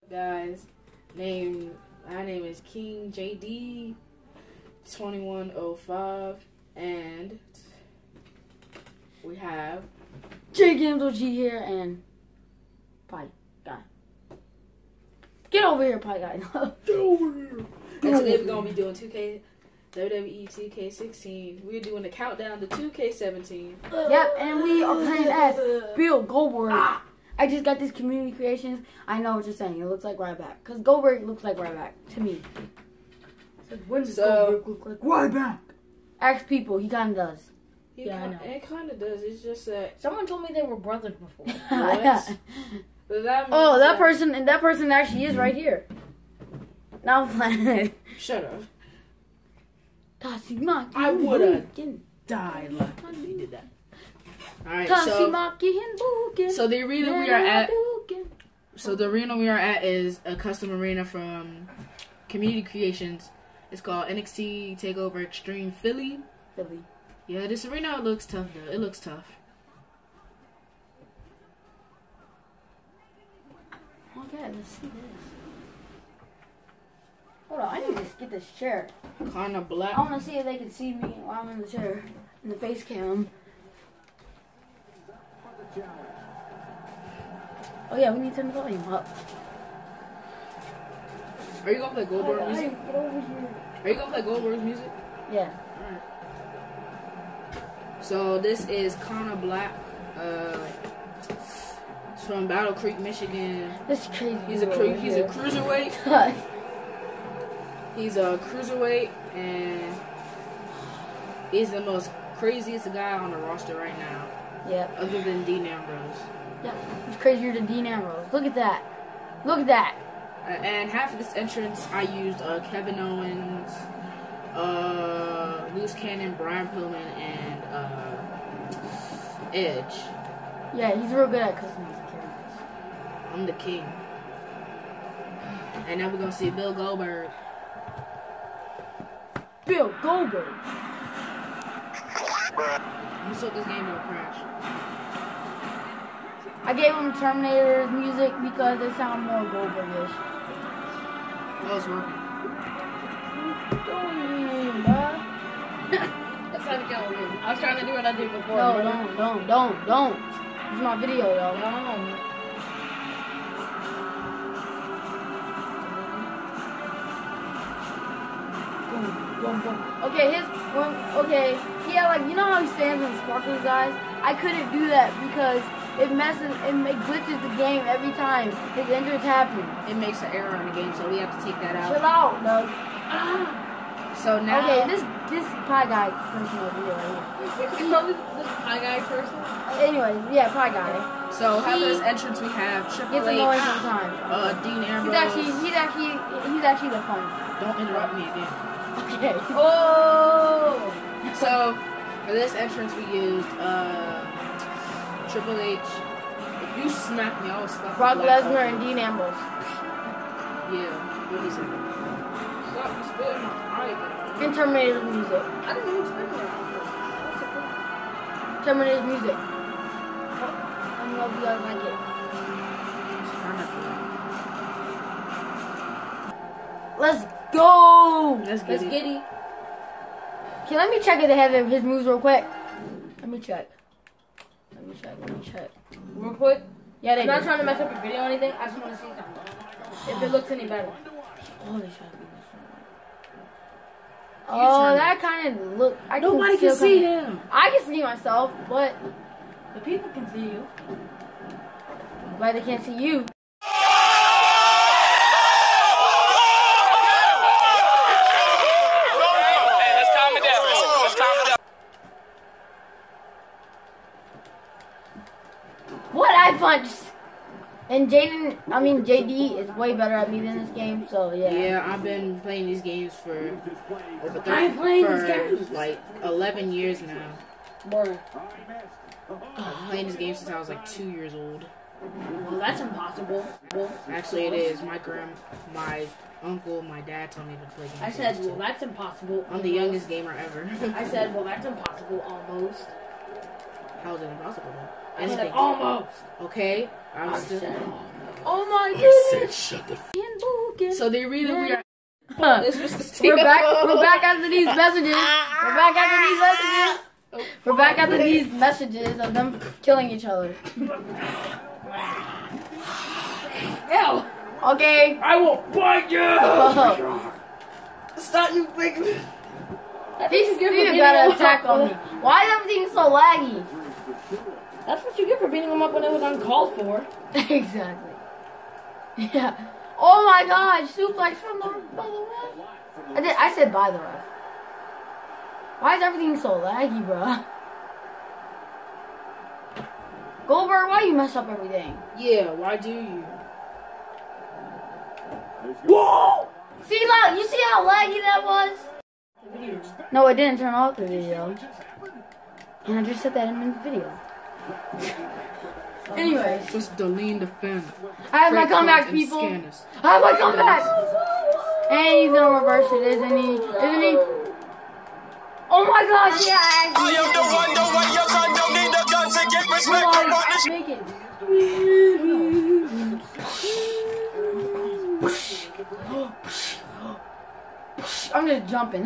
Guys, my name is King JD 2105, and we have JGamesOG here and Pie Guy. Get over here, Pie Guy. Get over here. And today we're gonna be doing WWE 2K16. We're doing the countdown to 2K17. Yep, and we are playing as Bill Goldberg. I just got these community creations. I know what you're saying. It looks like Ryback. Because Goldberg looks like Ryback to me. When does Goldberg look like Ryback? Ask people. He kind of does. Yeah, I know. It kind of does. It's just that someone told me they were brothers before. What? But that person actually is right here. Now I'm playing. Shut up. I would have died like he did that. Alright, so the arena we are at is a custom arena from Community Creations. It's called NXT TakeOver Extreme Philly. Yeah, this arena looks tough though. It looks tough. Okay, let's see this. Hold on, I need to get this chair. Kinda black. I want to see if they can see me while I'm in the chair. In the face cam. Oh yeah, we need to turn the volume up. Are you gonna play Goldberg music? Get over here. Are you gonna play Goldberg's music? Yeah. Alright. So this is Connor Black. It's from Battle Creek, Michigan. This is crazy. He's a cruiserweight. He's a cruiserweight, and he's the most craziest guy on the roster right now. Yeah. Other than Dean Ambrose. Yeah, he's crazier than Dean Ambrose. Look at that. Look at that. And half of this entrance, I used Kevin Owens, Loose Cannon, Brian Pillman, and Edge. Yeah, he's real good at customizing characters. I'm the king. And now we're gonna see Bill Goldberg. Bill Goldberg. Let's hope this game don't crash. I gave him Terminator's music because it sounded more Goldberg-ish. Oh, it's working. That's not the camera. I was trying to do what I did before. No, don't. This is my video, y'all. No. Boom. Okay, he had like, you know how he stands and sparkles, guys? I couldn't do that because it glitches the game every time his entrance happens. It makes an error in the game, so we have to take that out. Chill out, Doug. So now, okay, this Pie Guy person over here, right You call this Pie Guy person? Anyways, yeah, Pie Guy. So after this entrance, we have Triple H, annoying sometimes. Dean Ambrose. He's actually the fun. Don't interrupt me again. Okay. Oh! So for this entrance, we used Triple H. If you smack me, I will slap Brock Lesnar and Dean Ambrose. Yeah, what he said. Stop spitting my eye. And Terminator's music. I didn't even spend that. Terminator's music. I don't know if you guys like it. Let's go! Let's get it. Okay, let me check if they have his moves real quick. Let me check. Real quick? Yeah, I'm not trying to mess up your video or anything. I just want to see something. If it looks any better. Oh, they try to be messing up. Oh, that kind of look. Nobody can see him. I can see myself, but the people can see you. But they can't see you. What I punched? And JD is way better at me than this game, so yeah. Yeah, I've been playing these games for over like 11 years now. Boy. I've been playing this game since I was like 2 years old. Well, that's impossible. Actually, it is. My uncle, my dad told me to play games. I said, well, that's impossible. I'm the youngest gamer ever. I said, well, that's impossible almost. How is it impossible? I said almost. Okay. I said Oh my I goodness. said shut the So the arena we are. We're back after these messages. We're back after these messages of them killing each other. Ew. Okay. I will bite you. Stop, you big. These students got an attack on me. Why is everything so laggy? That's what you get for beating him up when it was uncalled for. Exactly. Yeah. Oh my God! Suplex from by the ref. I said by the ref. Why is everything so laggy, bro? Goldberg, why you mess up everything? Yeah, why do you? Whoa! See, look, you see how laggy that was? No, it didn't turn off the video. And I just said that in the video. Anyways, Just delete the fan. I have my comeback, people. I have my comeback. And he's gonna reverse it, isn't he? Isn't he? Oh my gosh, yeah, I am the one, the way your son don't need a gun to get respect. Make it. I'm just jumping.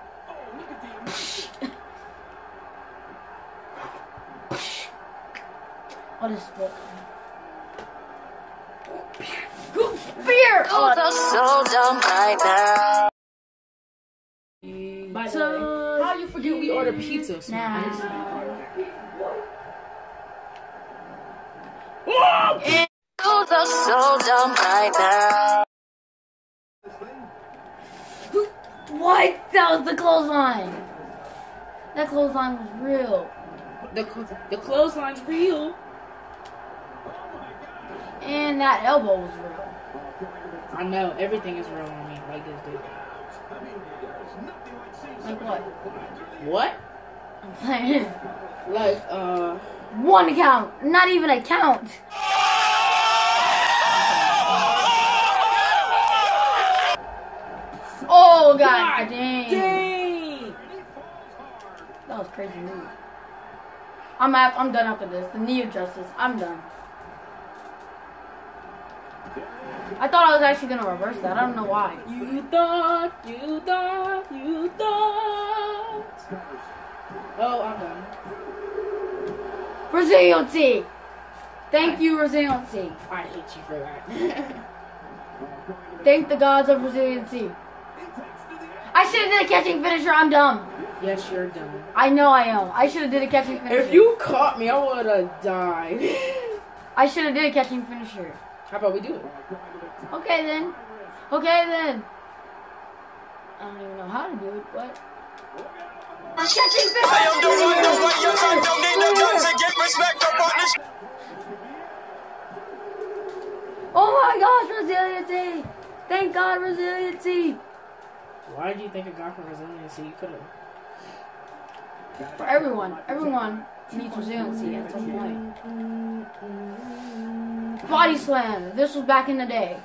What is this? Spear! Oh, that's so dumb right now. By the way, How you forget we ordered pizza? now. Oh, that's so dumb right now. What? That was the clothesline. That clothesline was real. The clothesline's real. And that elbow was real. I know everything is real on me, like this dude. Like what? What? I'm playing. Like One count. Not even a count. Oh God, dang. That was crazy move. I'm done after this. The knee of justice. I'm done. I thought I was actually gonna reverse that. I don't know why. you thought. Oh, I'm done. Resiliency. Thank you, resiliency. I hate you for that. Thank the gods of resiliency. I should have did a catching finisher. I'm dumb. Yes, you're done. I know I am. I should have did a catching finisher. If you caught me, I would have died. I should have did a catching finisher. How about we do it? Okay then. Okay then. I don't even know how to do it, but. Catching finisher. I am the one, the way your son don't need a gun to get respect upon this. Oh my gosh, resiliency! Thank God, resiliency! Why did you think of God for resiliency? You could have. For everyone. Everyone needs resiliency at some point. Body slam. This was back in the day.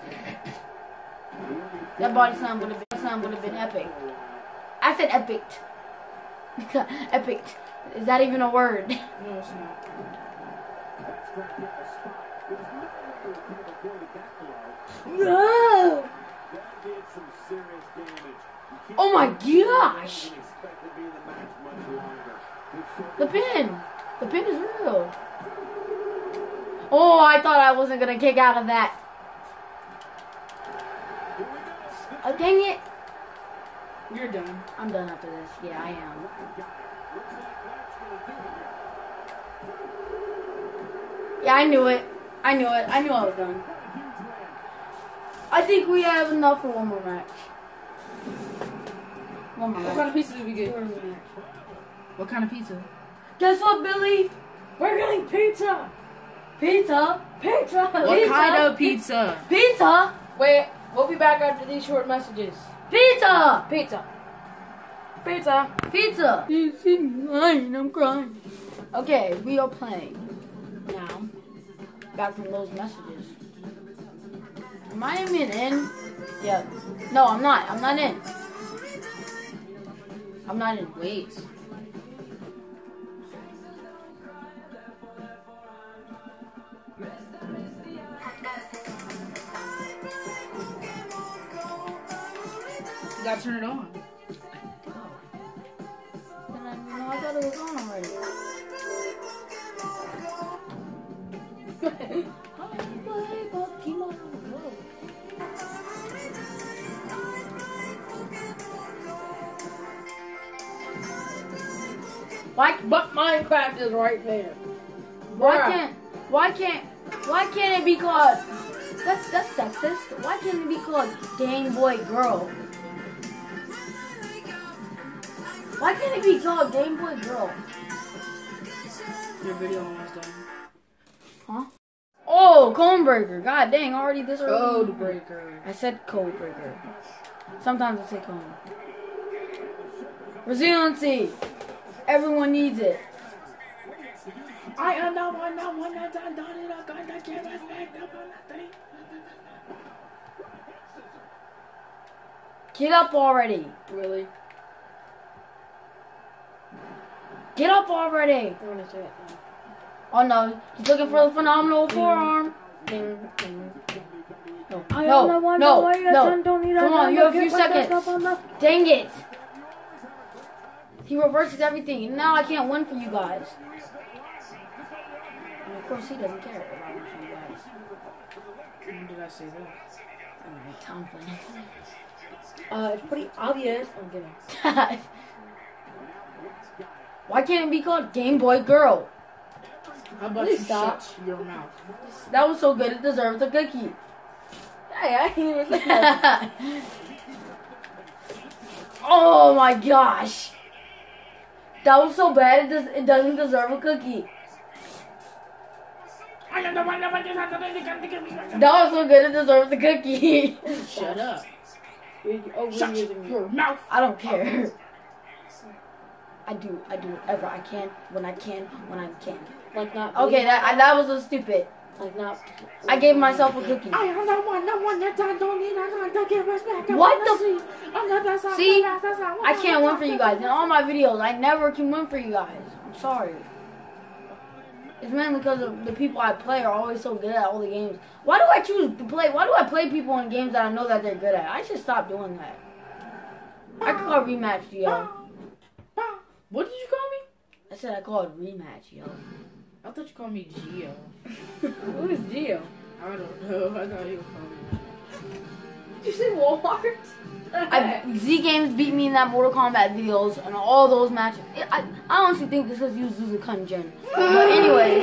That body slam would have been epic. I said epic. Epic. Is that even a word? No, it's not. No! Oh my gosh! The pin! The pin is real. Oh, I thought I wasn't gonna kick out of that. Oh, dang it! You're done. I'm done after this. Yeah, I am. Yeah, I knew it. I knew it. I knew I was done. I think we have enough for one more match. One more What match. kind of pizza did we get? One more match. What kind of pizza? Guess what, Billy? We're getting pizza. Pizza. Pizza. What kind of pizza? Pizza. Wait, we'll be back after these short messages. Pizza. Pizza. Pizza. Pizza. I'm crying. Okay, we are playing now. Back from those messages. Am I even in? Yeah. No, I'm not. I'm not in. I'm not in. Wait. You gotta turn it on. Then I thought it was on already. But Minecraft is right there. Why can't it be called? That's sexist. Why can't it be called Game Boy Girl? Why can't it be called Game Boy Girl? Your video almost done. Huh? Oh, code breaker. God dang, already this early. Code breaker. I said code breaker. Sometimes I say code. Resiliency. Everyone needs it. I am the one that done it. I'm gonna give us back up on the thing. Get up already. Really? Get up already. I want to say it now. Oh no, he's looking for the phenomenal forearm. Ding, ding. No. Come on, you have a few seconds. Dang it. He reverses everything, and now I can't win for you guys. And of course, he doesn't care about me for you guys. When did I say that? Alright, Tom Flynn. It's pretty obvious. I'm kidding. Why can't it be called Game Boy Girl? How about Please you stop. shut your mouth? That was so good, it deserves a cookie. Hey, I didn't even say that. Oh my gosh. That was so bad, it doesn't deserve a cookie. That was so good, it deserves a cookie. Shut up. Oh, Shut your mouth. I don't care. I do whatever I can, when I can. Like not. Okay, that was so stupid. Like not. I gave myself a cookie. I am the one that don't need to give us back. What the? See, I can't win for you guys. In all my videos, I never can win for you guys. I'm sorry. It's mainly because of the people I play are always so good at all the games. Why do I choose to play? Why do I play people in games that I know that they're good at? I should stop doing that. I call it rematch, yo. What did you call me? I said I call it rematch, yo. I thought you called me Gio. Who is Gio? I don't know. I thought you were calling me. Did you say Walmart? Z Games beat me in that Mortal Kombat videos and all those matches. I honestly think this is Yuzuka Jin. But anyways,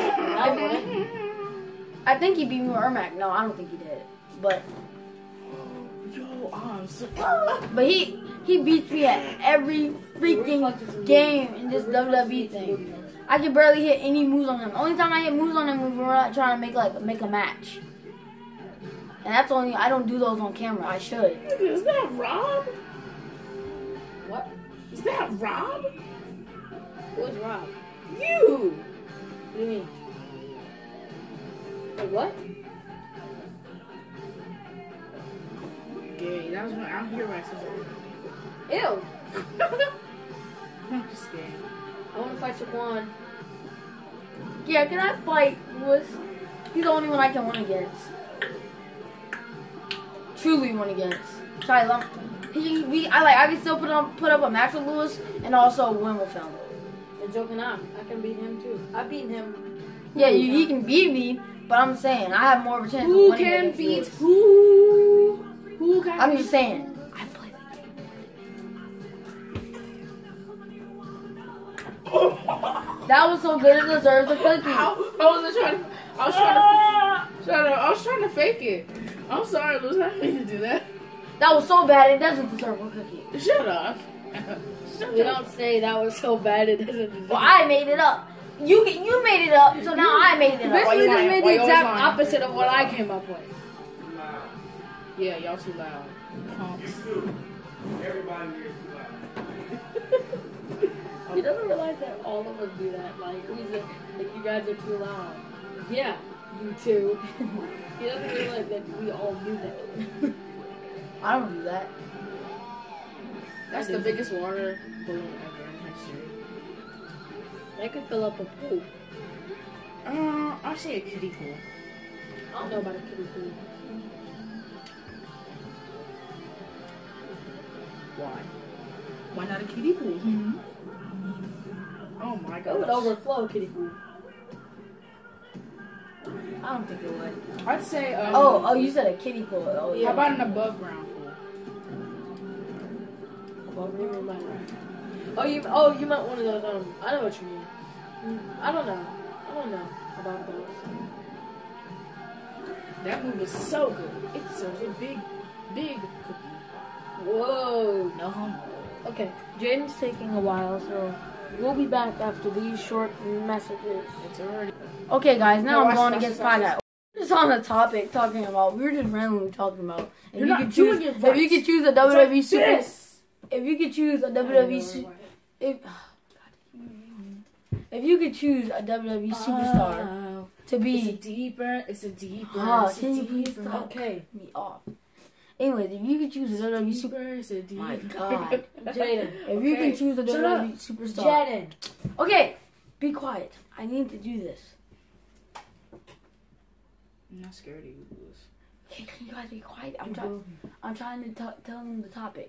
I think he beat me with Ermac. No, I don't think he did. But Yo, I'm so. But he beats me at every freaking game in this WWE thing. I can barely hit any moves on him. Only time I hit moves on him is when we're trying to make a match. And that's only, I don't do those on camera. I should. Is that Rob? What? Is that Rob? Who's Rob? You! What do you mean? Wait, what? Gay. That was when I'm here when I said that. Ew. I'm just kidding. I want to fight Saquon. Yeah, can I fight Lewis? He's the only one I can win against. Truly win against. Sorry, I can still put up a match with Lewis and also win with him. You're joking out. I can beat him too. I've beaten him. Yeah, he can beat me, but I'm saying I have more of a chance of Who winning can against beat Lewis. who? Who can I'm beat just saying. I play the game. That was so good it deserves a cookie. I was trying to fake it. I'm sorry, Luz. I didn't mean to do that. That was so bad it doesn't deserve a cookie. Shut up. We don't say that was so bad it doesn't deserve. Well, I made it up. You made it up, so now I made it up. Basically, just made Why the you exact lying? opposite of what I came up with. Yeah, y'all too loud. Punks. Everybody here is loud. He doesn't realize that all of us do that. Like you guys are too loud. Yeah, you too. He doesn't realize that we all do that. I don't do that. That's the biggest water balloon ever in history. That could fill up a pool. I'll say a kiddie pool. I don't know about a kiddie pool. Why? Why not a kiddie pool? Oh my god. It would overflow, kiddie pool. I don't think it would. I'd say. Oh, you said a kiddie pool. Oh, yeah. How about an above ground pool? Oh, you meant one of those. I know what you mean. I don't know about those. That move is so good. It's such a big cookie. Whoa. No homo. Okay, Jaden's taking a while, so we'll be back after these short messages. It's already. Okay, guys, now I'm watch going this, against watch Pie Guy. Just on the topic, talking about, we were just randomly talking about. If You're you not could doing choose, it right. if you could choose a It's WWE like super, this. if you could choose a WWE, if you could choose a WWE superstar to It's a be, deeper. It's a deeper. can you please stop Okay. me off? Anyways, if you could choose a WWE super, It's a deeper. my God, Jaden. if you Okay. can choose a Shut WWE superstar, Jaden. okay, be quiet. I need to do this. I'm not scared of you, Lewis. Okay, can you guys be quiet? I'm trying to tell them the topic.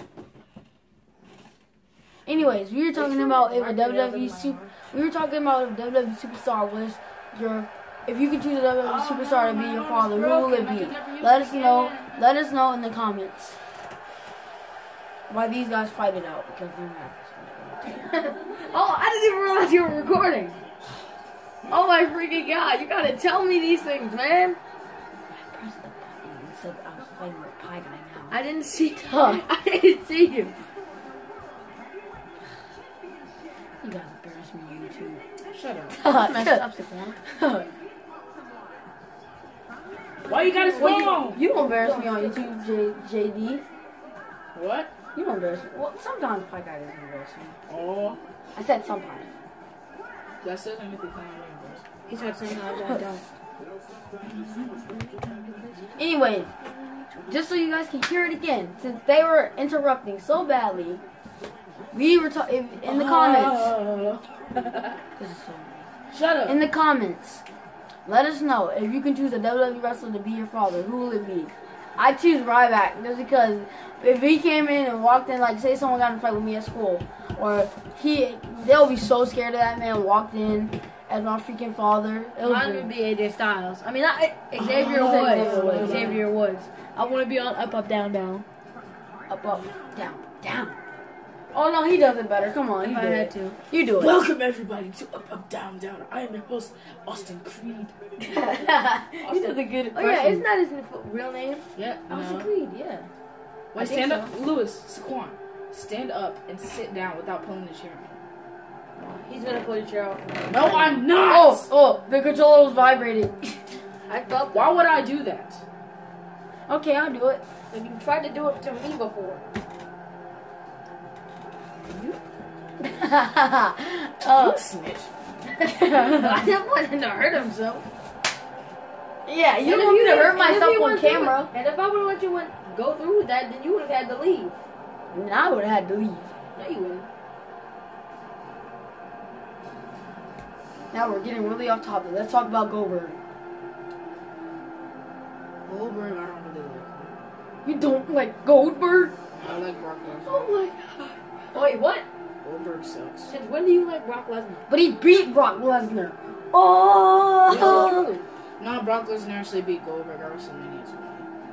Anyways, we were talking about if a WWE superstar was your. If you could choose a WWE superstar to be your father, who will it be? Let us know. Let us know in the comments. Why these guys fight it out because they're not. Oh, I didn't even realize you were recording. Oh my freaking god! You gotta tell me these things, man. I pressed the button and said I was fighting with Pie Guy now. I didn't see. I didn't see you. You guys embarrass me on YouTube. Shut up. Messed up, Saquon. Why you got his phone? You don't embarrass me on YouTube, JD. What? You don't embarrass me. Well, sometimes Pie Guy doesn't embarrass me. Oh, I said sometimes. that says anything kind of embarrassing. He started saying that. Anyway, just so you guys can hear it again, since they were interrupting so badly, we were talking in the comments. This is so weird. Shut up. In the comments, let us know if you can choose a WWE wrestler to be your father. Who will it be? I choose Ryback just because if he came in and walked in, like say someone got in a fight with me at school, or they'll be so scared of that man walked in as my freaking father. Mine would be AJ Styles. I mean, Xavier Woods. Xavier Woods. I want to be on up, down, down. Up, down, down. Oh no, he does it better. Come on, If you I do had it. to. You do it. Welcome everybody to Up, Down, Down. I am your host, Austin Creed. He does a good Oh yeah, isn't that his real name? Yeah. Austin No. Creed. Yeah. Wait, stand up, Lewis, Saquon. Stand up and sit down without pulling the chair. He's gonna pull your chair off. No, I'm not. Oh, the controller was vibrating. I thought. Why would I do that? Okay, I'll do it. Like you tried to do it to me before. You snitch. I didn't want him to hurt himself. Yeah, you don't want me to hurt myself on camera. And if I would have let you go through with that, then you would have had to leave. Now I would have had to leave. No, you wouldn't. Now we're getting really off topic. Let's talk about Goldberg. Goldberg, I don't really like. You don't like Goldberg? I like Brock Lesnar. Oh my god. Oh, wait, what? Goldberg sucks. Since when do you like Brock Lesnar? But he beat Brock Lesnar. Oh! True. No, Brock Lesnar actually beat Goldberg at WrestleMania 20.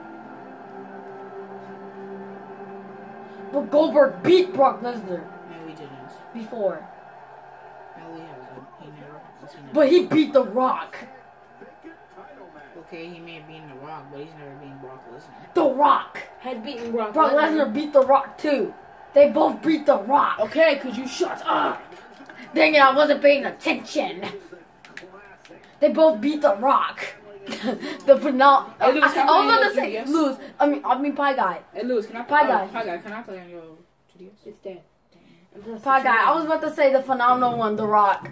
But Goldberg beat Brock Lesnar No, he didn't. before. No, he hasn't. He never. But he beat The Rock. Okay, he may have beaten The Rock, but he's never beaten Brock Lesnar. The Rock. Had beaten Brock Lesnar beat The Rock too. They both beat The Rock. Okay, could you shut up? Dang it, I wasn't paying attention. They both beat The Rock. The phenomenal. Hey, Lewis, can I I was play about to on say, your 3DS? Lewis. I mean, Pie Guy. Hey, Lewis, can I Pie Guy. Pie Guy, can I play on your 2DS? It's dead. Pie Guy. I was about to say the phenomenal one, The Rock.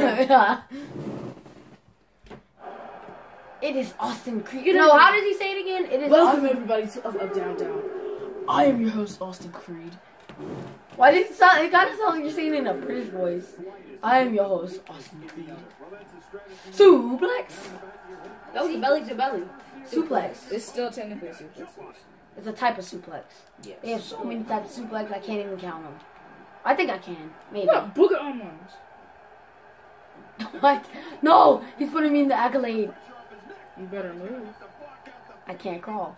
It is Austin Creed. No, how did he say it again? It is Welcome Austin. everybody to Up, Down, Down. I am your host, Austin Creed. Why did it sound? It kind of sounds like you're saying it in a British voice. I am your host, Austin Creed. Suplex. That was belly to belly. Suplex. It's still technically a suplex. It's a type of suplex. Yes. They have so many types of suplex, I can't even count them. I think I can. Maybe. What? Booger almonds. What? No! He's putting me in the accolade. You better move. I can't crawl.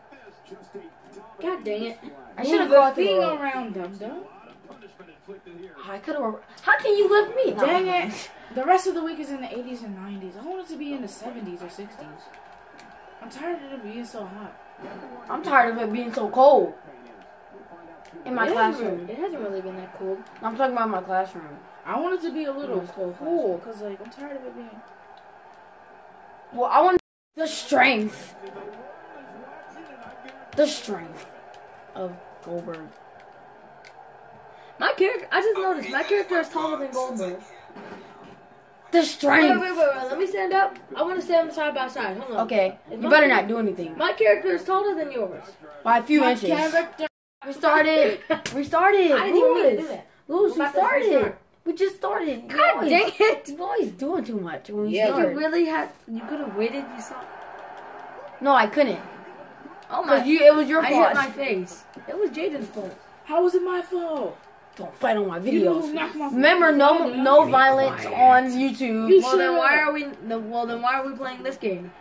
God dang it. I should have Move gone the thing through the around, dum-dum. I could have. How can you lift me? No. Dang it. The rest of the week is in the 80s and 90s. I want it to be in the 70s or 60s. I'm tired of it being so hot. I'm tired of it being so cold. In my classroom. It hasn't really been that cold. I'm talking about my classroom. I want it to be a little It's cold cool, because like, I'm tired of it being... Well, I want the strength. The strength of Goldberg. My character, I just noticed, my character is taller than Goldberg. The strength. Wait. Let me stand up. I want to stand side by side. Hold on. Okay, you better not do anything. My character is taller than yours. By a few inches. We started. I didn't even mean to do that. Lewis, we We're about to started. restart. We just started. God dang it. You're always doing too much when we Yeah, start. You really had, you could have waited, you saw. No, I couldn't. Oh my, It was your I fault. hit my face. It was Jaden's fault. How was it my fault? Don't fight on my You videos. knocked my Remember, no violence on YouTube. You Well then should've. why are we, why are we playing this game?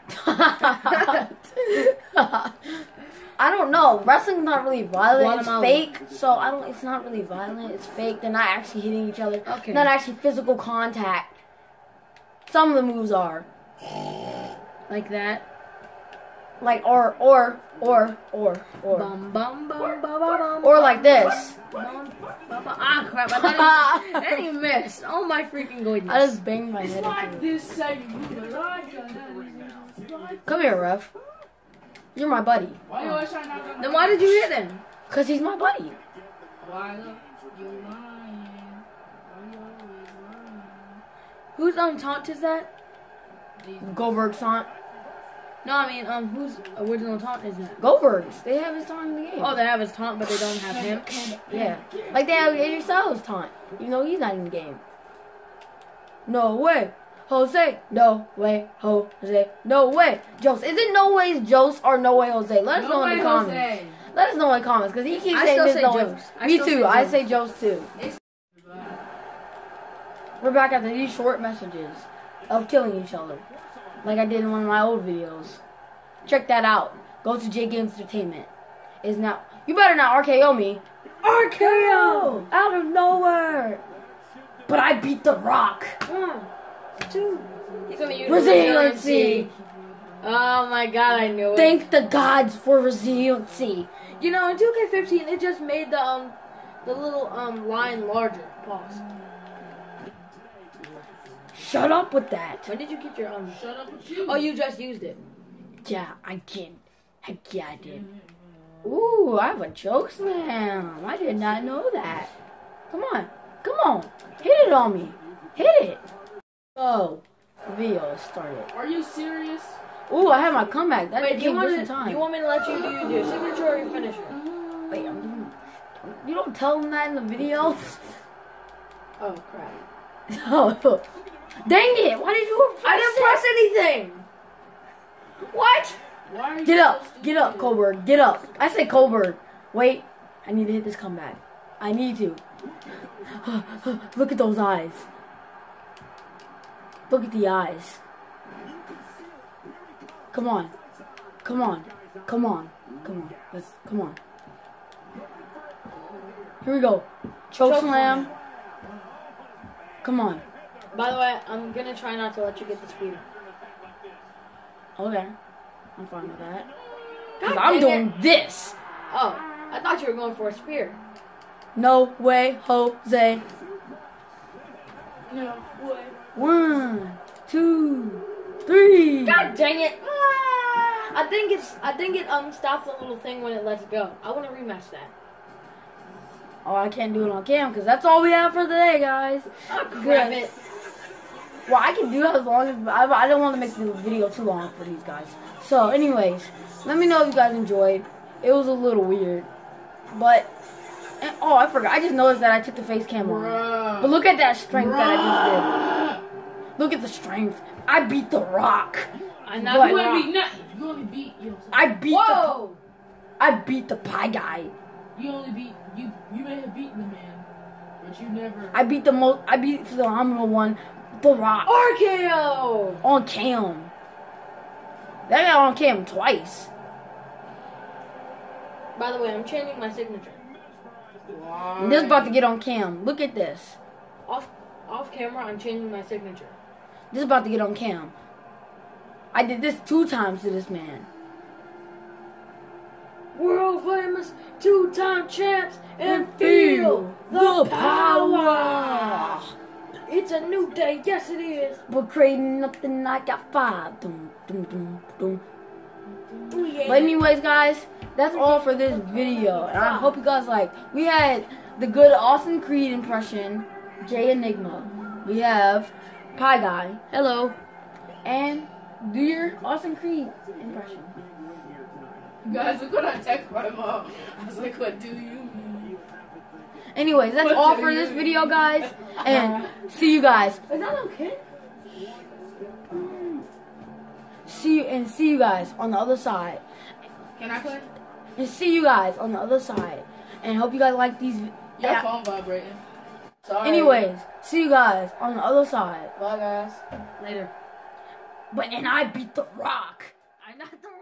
I don't know. Wrestling's not really violent. It's Guatemala. fake. So I don't. It's not really violent. It's fake. They're not actually hitting each other. Okay. Not actually physical contact. Some of the moves are Like that. like or Bum bum bum bum bum. or like this. Bum, bum, bum. Ah crap! I thought and he missed. Oh my freaking goodness! I just banged my head Like into it. this segment. Come here, ref. You're my buddy. Why you always trying to knock on Then why did you hit him? Cause he's my buddy. Why you lying? Why you always lying? Whose taunt is that? Goldberg's taunt. No, I mean whose original taunt is that? Goldberg's. They have his taunt in the game. Oh, they have his taunt, but they don't have him. Yeah. Like they have AJ Styles taunt, even though he's not in the game. No way. Jose. No way. Jose. No way. Jose. Is it no way Jose or no way Jose? Let us know in the comments. Let us know in the comments because he keeps I saying still this say no way. Jose. I Me still too. say I Jose. say Jose too. We're back after these short messages of killing each other. Like I did in one of my old videos. Check that out. Go to J Games Entertainment. Is now. You better not RKO me. RKO! Out of nowhere! But I beat The Rock. 1, 2. He's gonna use Resiliency. Oh my god, I knew it. Thank the gods for resiliency. You know, in 2K15, it just made the little line larger. Pause. Shut up with that. When did you get your Shut up with you. Oh, you just used it. Yeah, I did. Heck yeah, I did. Ooh, I have a choke slam. I did not know that. Come on. Come on. Hit it on me. Hit it. Oh, the video started. Are you serious? Ooh, I have my comeback. That Wait, do you came want just in to? time. You want me to let you do your signature or your finisher? Wait, I'm doing. You don't tell them that in the video. Oh crap! Oh, dang it! Why did you? I didn't press anything. What? Why are you Get up! so Get up, Colberg! Get up! I say Colberg. Wait, I need to hit this comeback. I need to. Look at those eyes. Look at the eyes. Come on. Come on. Come on. Come on. Let's come on. Here we go. Choke slam. Come on. By the way, I'm gonna try not to let you get the speed. Okay. I'm fine with that. Cause God I'm dang doing this. Oh, I thought you were going for a spear. No way, Jose. No way. 1, 2, 3. God dang it! I think it stops the little thing when it lets go. I want to rematch that. Oh, I can't do it on cam because that's all we have for today, guys. Oh, grab it. Well, I can do it as long as I don't want to make the video too long for these guys. So, anyways, let me know if you guys enjoyed. It was a little weird, but oh, I forgot. I just noticed that I took the face cam on. But look at that strength that I just did. Look at the strength. I beat The Rock. I'm But- not You going ain't to beat nothing. You only beat yourself. I beat Whoa! I beat the pie guy. You only beat you may have beaten the man, but you never. I beat the phenomenal one, The Rock. RKO! On cam. That got on cam twice. By the way, I'm changing my signature. Why? And this is about to get on cam. Look at this. Off camera, I'm changing my signature. This is about to get on cam. I did this 2 times to this man. World famous 2-time champs and feel the power. It's a new day, yes it is. But creating nothing, I got 5. Dum, dum, dum, dum. Ooh, yeah. But anyways, guys, that's all for this video. And I hope you guys like. We had the good Austin Creed impression, Jay Enigma. We have Pie Guy. Hello. And do your Austin Creed impression. Guys, look what I text my mom. I was like, what do you mean? Anyways, that's all for this video, guys. And see you guys. Is that okay? See you guys on the other side. Can I play? And see you guys on the other side. And hope you guys like these. Your phone vibrating. Sorry. Anyways, see you guys on the other side. Bye, guys. Later. And I beat The Rock. I not The Rock.